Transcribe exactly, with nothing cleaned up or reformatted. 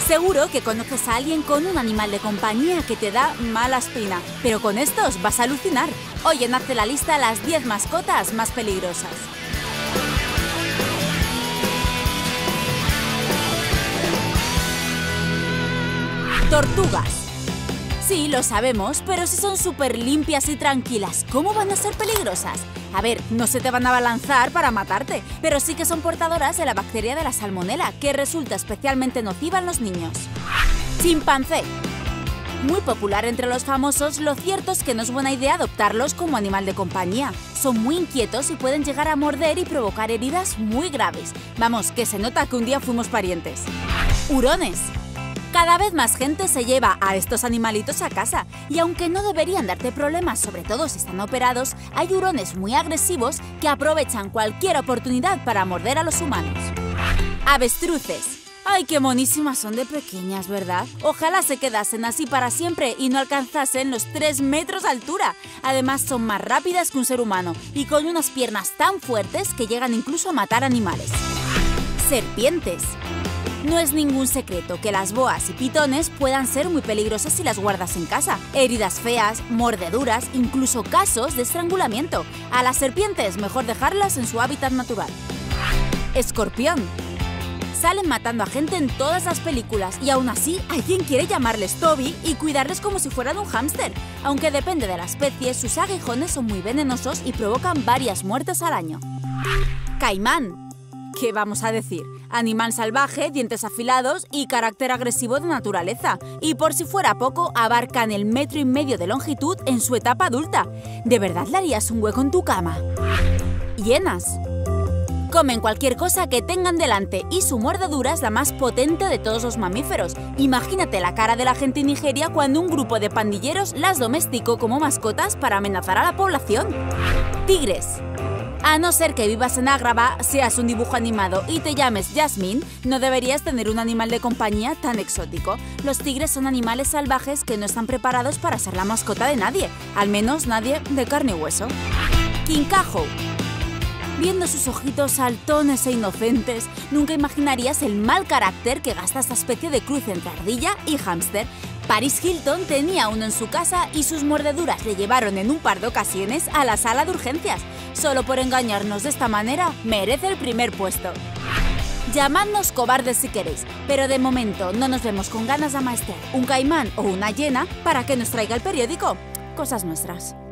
Seguro que conoces a alguien con un animal de compañía que te da mala espina, pero con estos vas a alucinar. Hoy en Hazte la Lista las diez mascotas más peligrosas. Tortugas. Sí, lo sabemos, pero si son súper limpias y tranquilas, ¿cómo van a ser peligrosas? A ver, no se te van a abalanzar para matarte, pero sí que son portadoras de la bacteria de la salmonela, que resulta especialmente nociva en los niños. Chimpancé. Muy popular entre los famosos, lo cierto es que no es buena idea adoptarlos como animal de compañía. Son muy inquietos y pueden llegar a morder y provocar heridas muy graves. Vamos, que se nota que un día fuimos parientes. Hurones. Cada vez más gente se lleva a estos animalitos a casa y aunque no deberían darte problemas, sobre todo si están operados, hay hurones muy agresivos que aprovechan cualquier oportunidad para morder a los humanos. Avestruces. ¡Ay, qué monísimas son de pequeñas!, ¿verdad? Ojalá se quedasen así para siempre y no alcanzasen los tres metros de altura. Además, son más rápidas que un ser humano y con unas piernas tan fuertes que llegan incluso a matar animales. Serpientes. No es ningún secreto que las boas y pitones puedan ser muy peligrosas si las guardas en casa. Heridas feas, mordeduras, incluso casos de estrangulamiento. A las serpientes mejor dejarlas en su hábitat natural. Escorpión. Salen matando a gente en todas las películas y aún así hay quien quiere llamarles Toby y cuidarles como si fueran un hámster. Aunque depende de la especie, sus aguijones son muy venenosos y provocan varias muertes al año. Caimán. ¿Qué vamos a decir? Animal salvaje, dientes afilados y carácter agresivo de naturaleza. Y por si fuera poco, abarcan el metro y medio de longitud en su etapa adulta. ¿De verdad le harías un hueco en tu cama? Hienas. Comen cualquier cosa que tengan delante y su mordedura es la más potente de todos los mamíferos. Imagínate la cara de la gente en Nigeria cuando un grupo de pandilleros las domesticó como mascotas para amenazar a la población. Tigres. A no ser que vivas en Agrava, seas un dibujo animado y te llames Jasmine, no deberías tener un animal de compañía tan exótico. Los tigres son animales salvajes que no están preparados para ser la mascota de nadie, al menos nadie de carne y hueso. Quincajo. Viendo sus ojitos saltones e inocentes, nunca imaginarías el mal carácter que gasta esta especie de cruce entre ardilla y hámster. Paris Hilton tenía uno en su casa y sus mordeduras le llevaron en un par de ocasiones a la sala de urgencias. Solo por engañarnos de esta manera, merece el primer puesto. Llamadnos cobardes si queréis, pero de momento no nos vemos con ganas de amaestrar un caimán o una hiena para que nos traiga el periódico. Cosas nuestras.